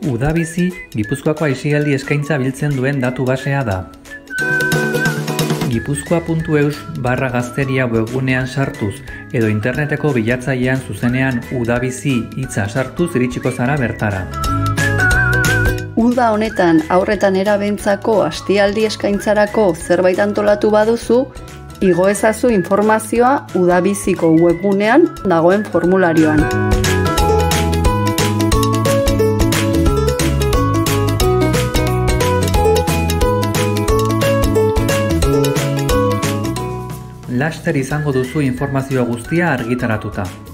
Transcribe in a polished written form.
Udabizi, Gipuzkoako aisialdi eskaintza biltzen duen datu basea da. Gipuzkoa.eus/gazteria webgunean sartuz edo interneteko bilatzailean zuzenean Udabizi hitza sartuz iritsiko zara bertara. Uda honetan aurretan erabentzako astialdi eskaintzarako zerbait antolatu baduzu, igo ezazu informazioa Udabiziko webgunean dagoen formularioan. Laster izango duzu informazio guztia argitaratuta.